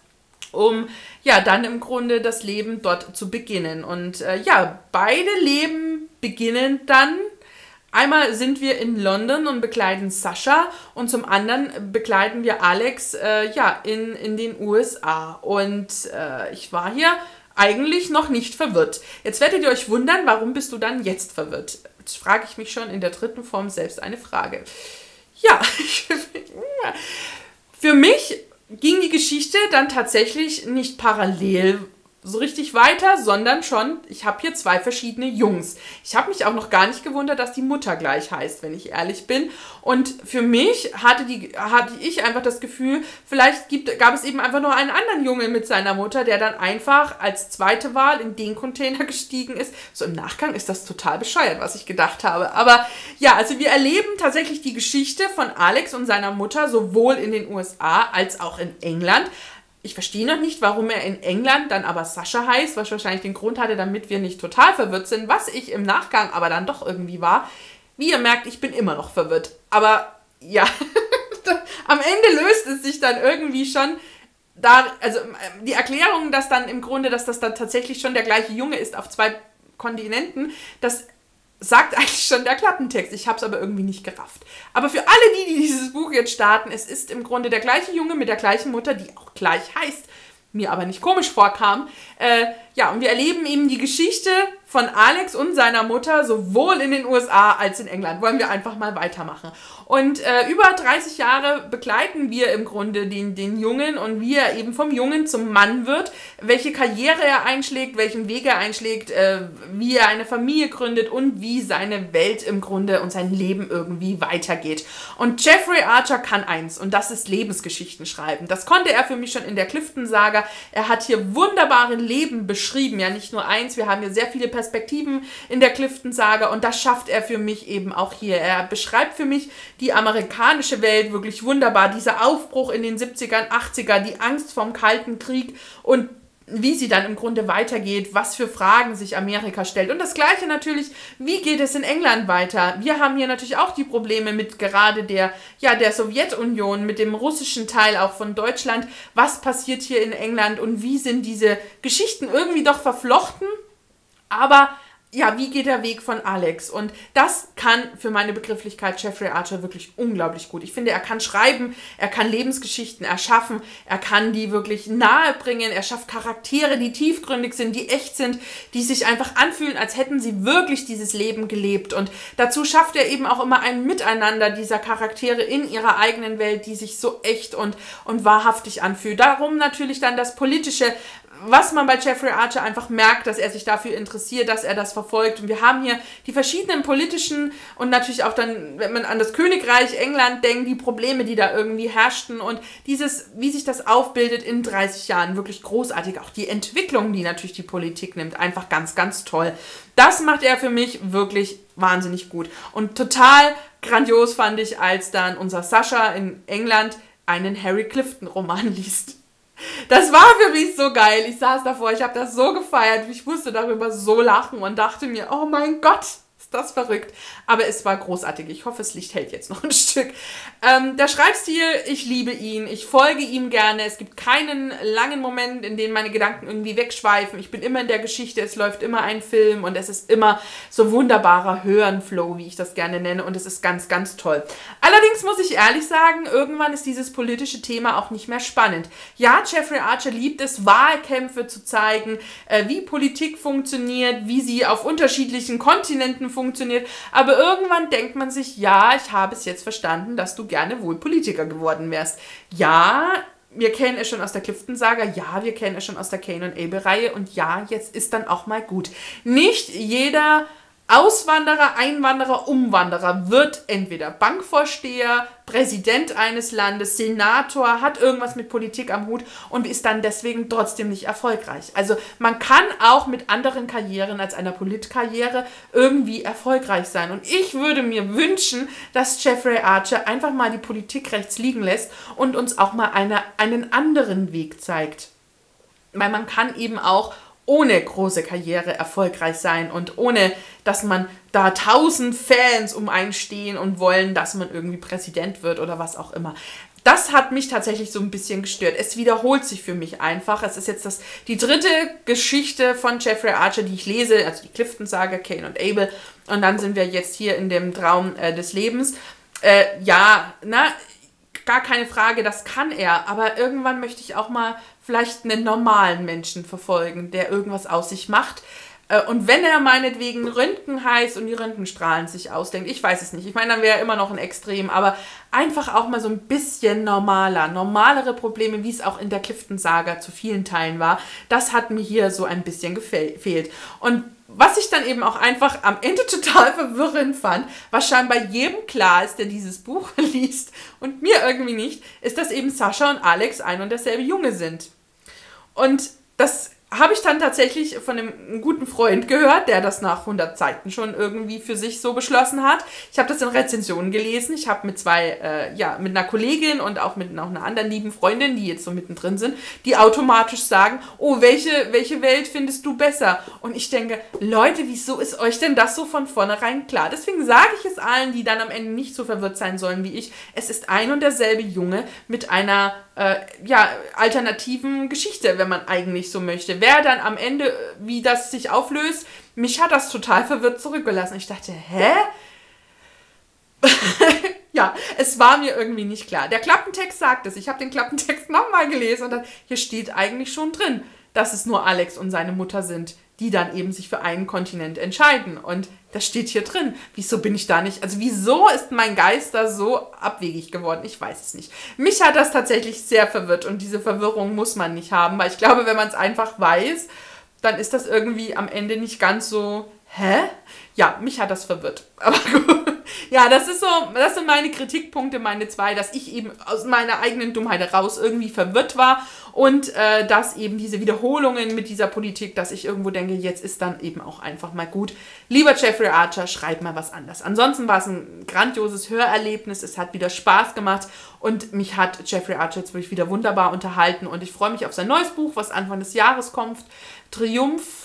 Speaker 1: um ja dann im Grunde das Leben dort zu beginnen. Und äh, ja, beide Leben beginnen dann. Einmal sind wir in London und begleiten Sascha und zum anderen begleiten wir Alex äh, ja, in, in den U S A. Und äh, ich war hier eigentlich noch nicht verwirrt. Jetzt werdet ihr euch wundern, warum bist du dann jetzt verwirrt? Jetzt frage ich mich schon in der dritten Form selbst eine Frage. Ja, für mich ging die Geschichte dann tatsächlich nicht parallel so richtig weiter, sondern schon, ich habe hier zwei verschiedene Jungs. Ich habe mich auch noch gar nicht gewundert, dass die Mutter gleich heißt, wenn ich ehrlich bin. Und für mich hatte, die, hatte ich einfach das Gefühl, vielleicht gibt, gab es eben einfach nur einen anderen Jungen mit seiner Mutter, der dann einfach als zweite Wahl in den Container gestiegen ist. So im Nachgang ist das total bescheuert, was ich gedacht habe. Aber ja, also wir erleben tatsächlich die Geschichte von Alex und seiner Mutter sowohl in den U S A als auch in England. Ich verstehe noch nicht, warum er in England dann aber Sascha heißt, was wahrscheinlich den Grund hatte, damit wir nicht total verwirrt sind, was ich im Nachgang aber dann doch irgendwie war. Wie ihr merkt, ich bin immer noch verwirrt. Aber ja, am Ende löst es sich dann irgendwie schon, da, also die Erklärung, dass dann im Grunde, dass das dann tatsächlich schon der gleiche Junge ist auf zwei Kontinenten, das sagt eigentlich schon der Klappentext. Ich habe es aber irgendwie nicht gerafft. Aber für alle die, die dieses Buch jetzt starten, es ist im Grunde der gleiche Junge mit der gleichen Mutter, die auch gleich heißt, mir aber nicht komisch vorkam. Äh, ja, und wir erleben eben die Geschichte von Alex und seiner Mutter sowohl in den U S A als in England. Wollen wir einfach mal weitermachen. Und äh, über dreißig Jahre begleiten wir im Grunde den, den Jungen und wie er eben vom Jungen zum Mann wird, welche Karriere er einschlägt, welchen Weg er einschlägt, äh, wie er eine Familie gründet und wie seine Welt im Grunde und sein Leben irgendwie weitergeht. Und Jeffrey Archer kann eins und das ist Lebensgeschichten schreiben. Das konnte er für mich schon in der Clifton-Saga. Er hat hier wunderbare Leben beschrieben, ja nicht nur eins, wir haben hier sehr viele Perspektiven in der Clifton-Saga und das schafft er für mich eben auch hier. Er beschreibt für mich die amerikanische Welt wirklich wunderbar, dieser Aufbruch in den siebzigern, achtzigern, die Angst vorm Kalten Krieg und wie sie dann im Grunde weitergeht, was für Fragen sich Amerika stellt. Und das Gleiche natürlich, wie geht es in England weiter? Wir haben hier natürlich auch die Probleme mit gerade der, ja, der Sowjetunion, mit dem russischen Teil auch von Deutschland. Was passiert hier in England und wie sind diese Geschichten irgendwie doch verflochten? Aber ja, wie geht der Weg von Alex? Und das kann für meine Begrifflichkeit Jeffrey Archer wirklich unglaublich gut. Ich finde, er kann schreiben, er kann Lebensgeschichten erschaffen, er kann die wirklich nahe bringen, er schafft Charaktere, die tiefgründig sind, die echt sind, die sich einfach anfühlen, als hätten sie wirklich dieses Leben gelebt. Und dazu schafft er eben auch immer ein Miteinander dieser Charaktere in ihrer eigenen Welt, die sich so echt und, und wahrhaftig anfühlt. Darum natürlich dann das Politische, was man bei Jeffrey Archer einfach merkt, dass er sich dafür interessiert, dass er das verfolgt. Und wir haben hier die verschiedenen politischen und natürlich auch dann, wenn man an das Königreich England denkt, die Probleme, die da irgendwie herrschten und dieses, wie sich das aufbildet in dreißig Jahren, wirklich großartig. Auch die Entwicklung, die natürlich die Politik nimmt, einfach ganz, ganz toll. Das macht er für mich wirklich wahnsinnig gut. Und total grandios fand ich, als dann unser Sascha in England einen Harry Clifton-Roman liest. Das war für mich so geil. Ich saß davor, ich habe das so gefeiert. Ich musste darüber so lachen und dachte mir, oh mein Gott, ist das verrückt. Aber es war großartig. Ich hoffe, das Licht hält jetzt noch ein Stück. Ähm, der Schreibstil, ich liebe ihn. Ich folge ihm gerne. Es gibt keinen langen Moment, in dem meine Gedanken irgendwie wegschweifen. Ich bin immer in der Geschichte. Es läuft immer ein Film und es ist immer so wunderbarer Hörenflow, wie ich das gerne nenne. Und es ist ganz, ganz toll. Allerdings muss ich ehrlich sagen, irgendwann ist dieses politische Thema auch nicht mehr spannend. Ja, Jeffrey Archer liebt es, Wahlkämpfe zu zeigen, äh, wie Politik funktioniert, wie sie auf unterschiedlichen Kontinenten funktioniert. Aber irgendwann denkt man sich, ja, ich habe es jetzt verstanden, dass du gerne wohl Politiker geworden wärst. Ja, wir kennen es schon aus der Clifton-Saga, ja, wir kennen es schon aus der Cain und Abel-Reihe und ja, jetzt ist dann auch mal gut. Nicht jeder Auswanderer, Einwanderer, Umwanderer wird entweder Bankvorsteher, Präsident eines Landes, Senator, hat irgendwas mit Politik am Hut und ist dann deswegen trotzdem nicht erfolgreich. Also man kann auch mit anderen Karrieren als einer Politkarriere irgendwie erfolgreich sein. Und ich würde mir wünschen, dass Jeffrey Archer einfach mal die Politik rechts liegen lässt und uns auch mal eine, einen anderen Weg zeigt. Weil man kann eben auch ohne große Karriere erfolgreich sein und ohne, dass man da tausend Fans um einen stehen und wollen, dass man irgendwie Präsident wird oder was auch immer. Das hat mich tatsächlich so ein bisschen gestört. Es wiederholt sich für mich einfach. Es ist jetzt das, die dritte Geschichte von Jeffrey Archer, die ich lese, also die Clifton-Saga, Cain und Abel. Und dann sind wir jetzt hier in dem Traum äh, des Lebens. Äh, ja, na, gar keine Frage, das kann er. Aber irgendwann möchte ich auch mal vielleicht einen normalen Menschen verfolgen, der irgendwas aus sich macht. Und wenn er meinetwegen Röntgen heißt und die Röntgenstrahlen sich ausdenkt, ich weiß es nicht. Ich meine, dann wäre er immer noch ein Extrem, aber einfach auch mal so ein bisschen normaler, normalere Probleme, wie es auch in der Clifton-Saga zu vielen Teilen war, das hat mir hier so ein bisschen gefehlt. Und was ich dann eben auch einfach am Ende total verwirrend fand, was scheinbar jedem klar ist, der dieses Buch liest und mir irgendwie nicht, ist, dass eben Sascha und Alex ein und derselbe Junge sind. Und das habe ich dann tatsächlich von einem guten Freund gehört, der das nach hundert Seiten schon irgendwie für sich so beschlossen hat. Ich habe das in Rezensionen gelesen. Ich habe mit zwei, äh, ja, mit einer Kollegin und auch mit noch einer anderen lieben Freundin, die jetzt so mittendrin sind, die automatisch sagen, oh, welche, welche Welt findest du besser? Und ich denke, Leute, wieso ist euch denn das so von vornherein klar? Deswegen sage ich es allen, die dann am Ende nicht so verwirrt sein sollen wie ich. Es ist ein und derselbe Junge mit einer äh, ja, alternativen Geschichte, wenn man eigentlich so möchte. Geschichte. Wer dann am Ende, wie das sich auflöst, mich hat das total verwirrt zurückgelassen. Ich dachte, hä? Ja, es war mir irgendwie nicht klar. Der Klappentext sagt es. Ich habe den Klappentext nochmal gelesen und dann, hier steht eigentlich schon drin, dass es nur Alex und seine Mutter sind, die dann eben sich für einen Kontinent entscheiden. Und das steht hier drin. Wieso bin ich da nicht? Also wieso ist mein Geist da so abwegig geworden? Ich weiß es nicht. Mich hat das tatsächlich sehr verwirrt und diese Verwirrung muss man nicht haben, weil ich glaube, wenn man es einfach weiß, dann ist das irgendwie am Ende nicht ganz so, hä? Ja, mich hat das verwirrt. Aber gut. Ja, das ist so, das sind meine Kritikpunkte, meine zwei, dass ich eben aus meiner eigenen Dummheit heraus irgendwie verwirrt war und äh, dass eben diese Wiederholungen mit dieser Politik, dass ich irgendwo denke, jetzt ist dann eben auch einfach mal gut. Lieber Jeffrey Archer, schreib mal was anderes. Ansonsten war es ein grandioses Hörerlebnis, es hat wieder Spaß gemacht und mich hat Jeffrey Archer jetzt wirklich wieder wunderbar unterhalten und ich freue mich auf sein neues Buch, was Anfang des Jahres kommt, Triumph.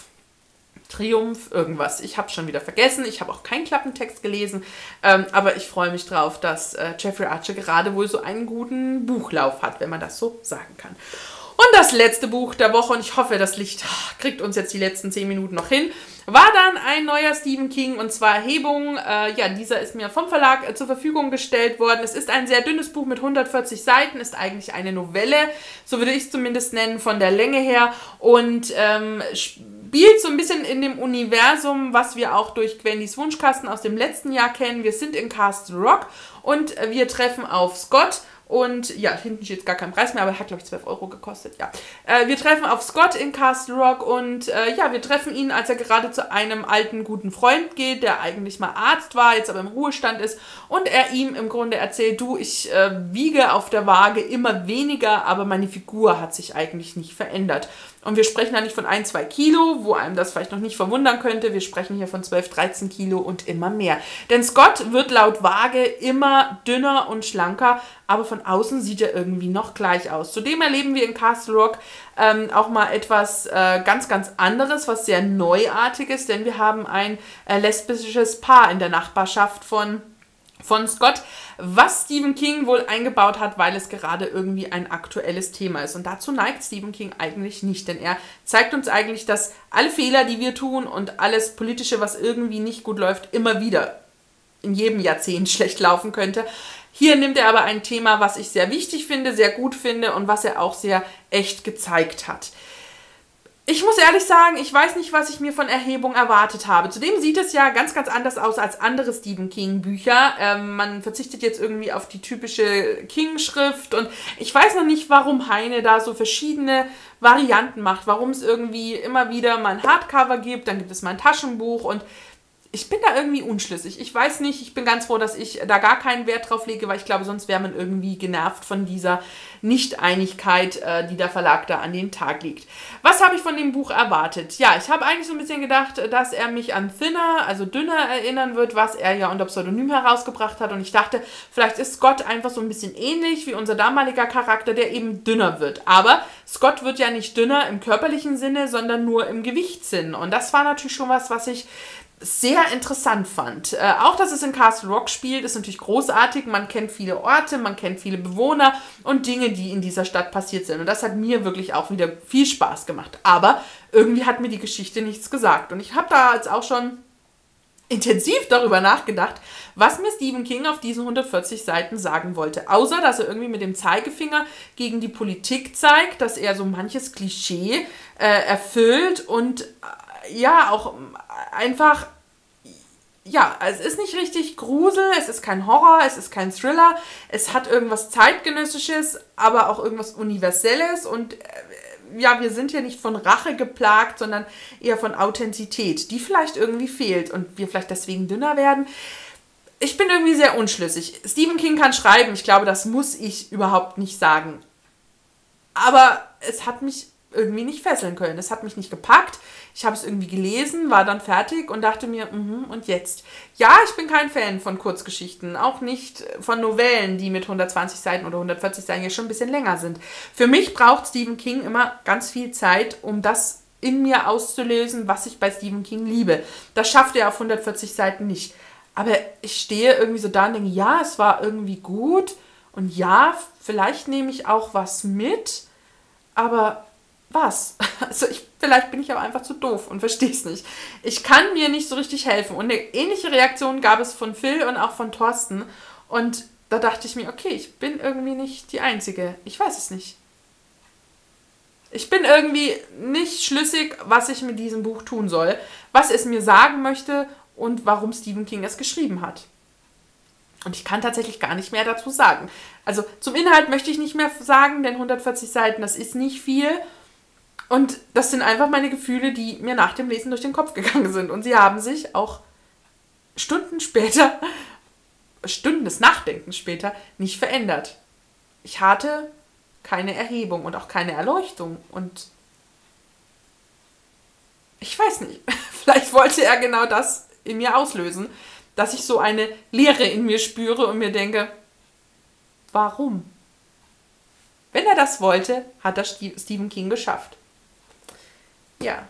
Speaker 1: Triumph, irgendwas. Ich habe schon wieder vergessen. Ich habe auch keinen Klappentext gelesen. Ähm, aber ich freue mich drauf, dass äh, Jeffrey Archer gerade wohl so einen guten Buchlauf hat, wenn man das so sagen kann. Und das letzte Buch der Woche, und ich hoffe, das Licht kriegt uns jetzt die letzten zehn Minuten noch hin, war dann ein neuer Stephen King, und zwar Erhebung. Äh, ja, dieser ist mir vom Verlag äh, zur Verfügung gestellt worden. Es ist ein sehr dünnes Buch mit hundertvierzig Seiten, ist eigentlich eine Novelle, so würde ich es zumindest nennen, von der Länge her. Und ähm, spielt so ein bisschen in dem Universum, was wir auch durch Gwendys Wunschkasten aus dem letzten Jahr kennen. Wir sind in Castle Rock und äh, wir treffen auf Scott. Und ja, hinten steht gar kein Preis mehr, aber hat, glaube ich, zwölf Euro gekostet. Ja, äh, wir treffen auf Scott in Castle Rock und äh, ja, wir treffen ihn, als er gerade zu einem alten, guten Freund geht, der eigentlich mal Arzt war, jetzt aber im Ruhestand ist. Und er ihm im Grunde erzählt, du, ich äh, wiege auf der Waage immer weniger, aber meine Figur hat sich eigentlich nicht verändert. Und wir sprechen da nicht von ein, zwei Kilo, wo einem das vielleicht noch nicht verwundern könnte. Wir sprechen hier von zwölf, dreizehn Kilo und immer mehr. Denn Scott wird laut Waage immer dünner und schlanker, aber von außen sieht er irgendwie noch gleich aus. Zudem erleben wir in Castle Rock ähm, auch mal etwas äh, ganz, ganz anderes, was sehr Neuartiges, denn wir haben ein äh, lesbisches Paar in der Nachbarschaft von von Scott, was Stephen King wohl eingebaut hat, weil es gerade irgendwie ein aktuelles Thema ist. Und dazu neigt Stephen King eigentlich nicht, denn er zeigt uns eigentlich, dass alle Fehler, die wir tun und alles Politische, was irgendwie nicht gut läuft, immer wieder in jedem Jahrzehnt schlecht laufen könnte. Hier nimmt er aber ein Thema, was ich sehr wichtig finde, sehr gut finde und was er auch sehr echt gezeigt hat. Ich muss ehrlich sagen, ich weiß nicht, was ich mir von Erhebung erwartet habe. Zudem sieht es ja ganz, ganz anders aus als andere Stephen King Bücher. Ähm, man verzichtet jetzt irgendwie auf die typische King-Schrift und ich weiß noch nicht, warum Heine da so verschiedene Varianten macht. Warum es irgendwie immer wieder mal ein Hardcover gibt, dann gibt es mal ein Taschenbuch und ich bin da irgendwie unschlüssig. Ich weiß nicht, ich bin ganz froh, dass ich da gar keinen Wert drauf lege, weil ich glaube, sonst wäre man irgendwie genervt von dieser Nicht-Einigkeit, äh, die der Verlag da an den Tag legt. Was habe ich von dem Buch erwartet? Ja, ich habe eigentlich so ein bisschen gedacht, dass er mich an Thinner, also Dünner, erinnern wird, was er ja unter Pseudonym herausgebracht hat. Und ich dachte, vielleicht ist Scott einfach so ein bisschen ähnlich wie unser damaliger Charakter, der eben dünner wird. Aber Scott wird ja nicht dünner im körperlichen Sinne, sondern nur im Gewichtssinn. Und das war natürlich schon was, was ich sehr interessant fand. Äh, auch, dass es in Castle Rock spielt, ist natürlich großartig. Man kennt viele Orte, man kennt viele Bewohner und Dinge, die in dieser Stadt passiert sind. Und das hat mir wirklich auch wieder viel Spaß gemacht. Aber irgendwie hat mir die Geschichte nichts gesagt. Und ich habe da jetzt auch schon intensiv darüber nachgedacht, was mir Stephen King auf diesen hundertvierzig Seiten sagen wollte. Außer, dass er irgendwie mit dem Zeigefinger gegen die Politik zeigt, dass er so manches Klischee äh, erfüllt und äh, ja, auch einfach, ja, es ist nicht richtig Grusel, es ist kein Horror, es ist kein Thriller, es hat irgendwas Zeitgenössisches, aber auch irgendwas Universelles und äh, ja, wir sind hier nicht von Rache geplagt, sondern eher von Authentizität, die vielleicht irgendwie fehlt und wir vielleicht deswegen dünner werden. Ich bin irgendwie sehr unschlüssig. Stephen King kann schreiben, ich glaube, das muss ich überhaupt nicht sagen. Aber es hat mich irgendwie nicht fesseln können. Es hat mich nicht gepackt. Ich habe es irgendwie gelesen, war dann fertig und dachte mir, mhm, und jetzt? Ja, ich bin kein Fan von Kurzgeschichten, auch nicht von Novellen, die mit hundertzwanzig Seiten oder hundertvierzig Seiten ja schon ein bisschen länger sind. Für mich braucht Stephen King immer ganz viel Zeit, um das in mir auszulösen, was ich bei Stephen King liebe. Das schafft er auf hundertvierzig Seiten nicht. Aber ich stehe irgendwie so da und denke, ja, es war irgendwie gut und ja, vielleicht nehme ich auch was mit, aber was? Also ich Vielleicht bin ich aber einfach zu doof und verstehe es nicht. Ich kann mir nicht so richtig helfen. Und eine ähnliche Reaktion gab es von Phil und auch von Thorsten. Und da dachte ich mir, okay, ich bin irgendwie nicht die Einzige. Ich weiß es nicht. Ich bin irgendwie nicht schlüssig, was ich mit diesem Buch tun soll, was es mir sagen möchte und warum Stephen King es geschrieben hat. Und ich kann tatsächlich gar nicht mehr dazu sagen. Also zum Inhalt möchte ich nicht mehr sagen, denn hundertvierzig Seiten, das ist nicht viel. Und das sind einfach meine Gefühle, die mir nach dem Lesen durch den Kopf gegangen sind. Und sie haben sich auch Stunden später, Stunden des Nachdenkens später, nicht verändert. Ich hatte keine Erhebung und auch keine Erleuchtung. Und ich weiß nicht, vielleicht wollte er genau das in mir auslösen, dass ich so eine Leere in mir spüre und mir denke, warum? Wenn er das wollte, hat das Stephen King geschafft. Ja.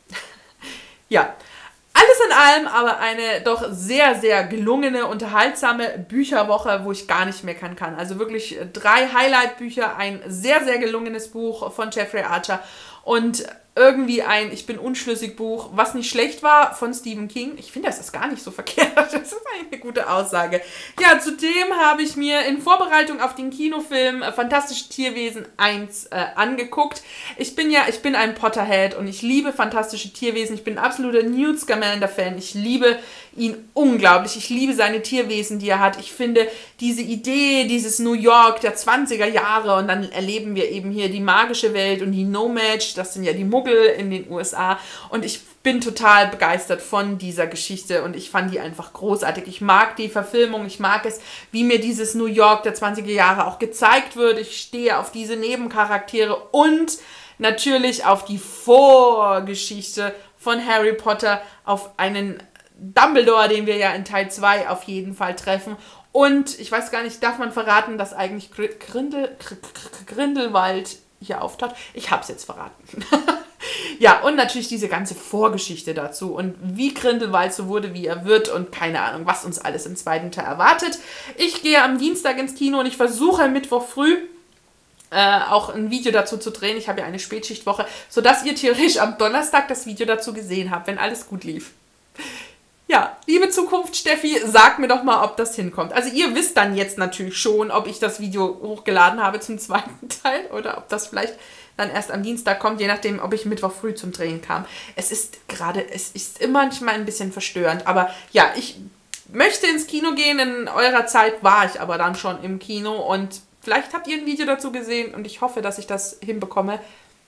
Speaker 1: Ja. Alles in allem aber eine doch sehr, sehr gelungene, unterhaltsame Bücherwoche, wo ich gar nicht meckern kann. Also wirklich drei Highlight-Bücher, ein sehr, sehr gelungenes Buch von Jeffrey Archer und irgendwie ein Ich bin unschlüssig Buch, was nicht schlecht war von Stephen King. Ich finde, das ist gar nicht so verkehrt. Das ist eigentlich eine gute Aussage. Ja, zudem habe ich mir in Vorbereitung auf den Kinofilm Fantastische Tierwesen eins äh, angeguckt. Ich bin ja, ich bin ein Potterhead und ich liebe Fantastische Tierwesen. Ich bin ein absoluter Newt Scamander-Fan. Ich liebe ihn unglaublich. Ich liebe seine Tierwesen, die er hat. Ich finde diese Idee, dieses New York der zwanziger Jahre und dann erleben wir eben hier die magische Welt und die No-Match, das sind ja die Muggel in den U S A und ich bin total begeistert von dieser Geschichte und ich fand die einfach großartig. Ich mag die Verfilmung, ich mag es, wie mir dieses New York der zwanziger Jahre auch gezeigt wird. Ich stehe auf diese Nebencharaktere und natürlich auf die Vorgeschichte von Harry Potter, auf einen Dumbledore, den wir ja in Teil zwei auf jeden Fall treffen. Und ich weiß gar nicht, darf man verraten, dass eigentlich Grindel, Grindelwald hier auftaucht? Ich habe es jetzt verraten. Ja, und natürlich diese ganze Vorgeschichte dazu und wie Grindelwald so wurde, wie er wird und keine Ahnung, was uns alles im zweiten Teil erwartet. Ich gehe am Dienstag ins Kino und ich versuche Mittwoch früh äh, auch ein Video dazu zu drehen. Ich habe ja eine Spätschichtwoche, sodass ihr theoretisch am Donnerstag das Video dazu gesehen habt, wenn alles gut lief. Ja, liebe Zukunft, Steffi, sag mir doch mal, ob das hinkommt. Also ihr wisst dann jetzt natürlich schon, ob ich das Video hochgeladen habe zum zweiten Teil oder ob das vielleicht dann erst am Dienstag kommt, je nachdem, ob ich Mittwoch früh zum Drehen kam. Es ist gerade, es ist manchmal ein bisschen verstörend, aber ja, ich möchte ins Kino gehen. In eurer Zeit war ich aber dann schon im Kino und vielleicht habt ihr ein Video dazu gesehen und ich hoffe, dass ich das hinbekomme.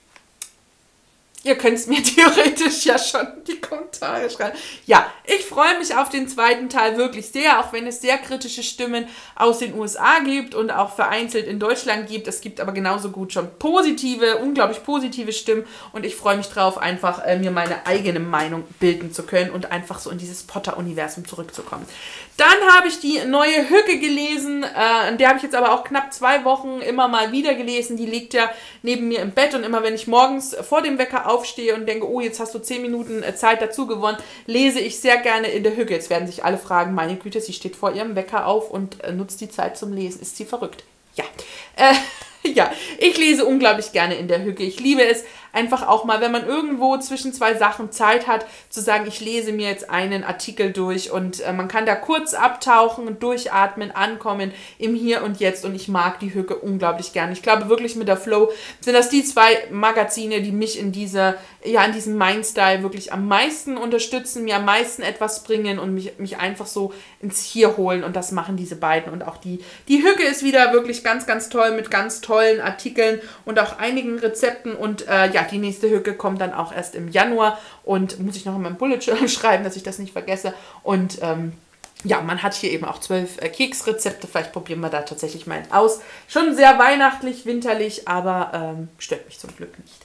Speaker 1: Ihr könnt es mir theoretisch ja schon in die Kommentare schreiben. Ja, ich freue mich auf den zweiten Teil wirklich sehr, auch wenn es sehr kritische Stimmen aus den U S A gibt und auch vereinzelt in Deutschland gibt. Es gibt aber genauso gut schon positive, unglaublich positive Stimmen und ich freue mich drauf, einfach äh, mir meine eigene Meinung bilden zu können und einfach so in dieses Potter-Universum zurückzukommen. Dann habe ich die neue Hücke gelesen, äh, in der habe ich jetzt aber auch knapp zwei Wochen immer mal wieder gelesen. Die liegt ja neben mir im Bett und immer wenn ich morgens vor dem Wecker aufstehe und denke, oh, jetzt hast du zehn Minuten Zeit dazu gewonnen, lese ich sehr gerne in der Hücke. Jetzt werden sich alle fragen, meine Güte, sie steht vor ihrem Wecker auf und äh, nutzt die Zeit zum Lesen. Ist sie verrückt? Ja. Äh, ja, ich lese unglaublich gerne in der Hücke. Ich liebe es einfach auch mal, wenn man irgendwo zwischen zwei Sachen Zeit hat, zu sagen, ich lese mir jetzt einen Artikel durch und äh, man kann da kurz abtauchen, durchatmen, ankommen im Hier und Jetzt und ich mag die Hücke unglaublich gerne. Ich glaube wirklich mit der Flow sind das die zwei Magazine, die mich in dieser, ja, in diesem Mindstyle wirklich am meisten unterstützen, mir am meisten etwas bringen und mich, mich einfach so ins Hier holen und das machen diese beiden und auch die, die Hücke ist wieder wirklich ganz, ganz toll mit ganz tollen Artikeln und auch einigen Rezepten und äh, ja, die nächste Hücke kommt dann auch erst im Januar und muss ich noch in meinem Bullet Journal schreiben, dass ich das nicht vergesse. Und ähm, ja, man hat hier eben auch zwölf äh, Keksrezepte. Vielleicht probieren wir da tatsächlich mal einen aus. Schon sehr weihnachtlich, winterlich, aber ähm, stört mich zum Glück nicht.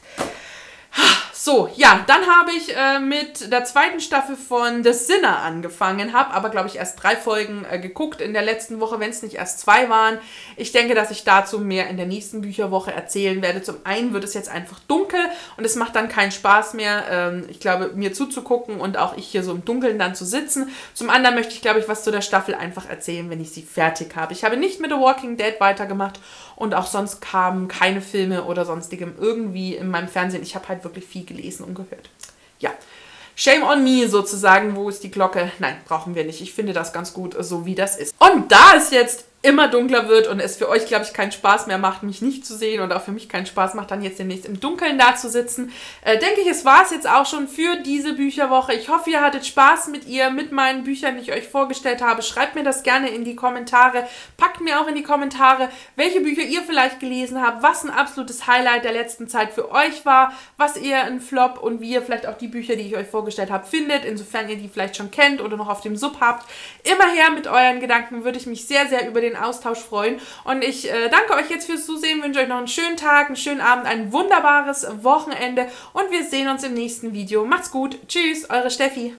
Speaker 1: So, ja, dann habe ich äh, mit der zweiten Staffel von The Sinner angefangen, habe aber, glaube ich, erst drei Folgen äh, geguckt in der letzten Woche, wenn es nicht erst zwei waren. Ich denke, dass ich dazu mehr in der nächsten Bücherwoche erzählen werde. Zum einen wird es jetzt einfach dunkel und es macht dann keinen Spaß mehr, ähm, ich glaube, mir zuzugucken und auch ich hier so im Dunkeln dann zu sitzen. Zum anderen möchte ich, glaube ich, was zu der Staffel einfach erzählen, wenn ich sie fertig habe. Ich habe nicht mit The Walking Dead weitergemacht und auch sonst kamen keine Filme oder sonstigem irgendwie in meinem Fernsehen. Ich habe halt wirklich viel gelesen und gehört. Ja. Shame on me sozusagen. Wo ist die Glocke? Nein, brauchen wir nicht. Ich finde das ganz gut, so wie das ist. Und da es jetzt immer dunkler wird und es für euch, glaube ich, keinen Spaß mehr macht, mich nicht zu sehen und auch für mich keinen Spaß macht, dann jetzt demnächst im Dunkeln da zu sitzen, äh, denke ich, es war es jetzt auch schon für diese Bücherwoche. Ich hoffe, ihr hattet Spaß mit ihr, mit meinen Büchern, die ich euch vorgestellt habe. Schreibt mir das gerne in die Kommentare. Packt mir auch in die Kommentare, welche Bücher ihr vielleicht gelesen habt, was ein absolutes Highlight der letzten Zeit für euch war, was eher ein Flop und wie ihr vielleicht auch die Bücher, die ich euch vorgestellt habe, findet, insofern ihr die vielleicht schon kennt oder noch auf dem Sub habt. Immer her mit euren Gedanken, würde ich mich sehr, sehr über den Austausch freuen. Und ich äh, danke euch jetzt fürs Zusehen, wünsche euch noch einen schönen Tag, einen schönen Abend, ein wunderbares Wochenende und wir sehen uns im nächsten Video. Macht's gut. Tschüss, eure Steffi.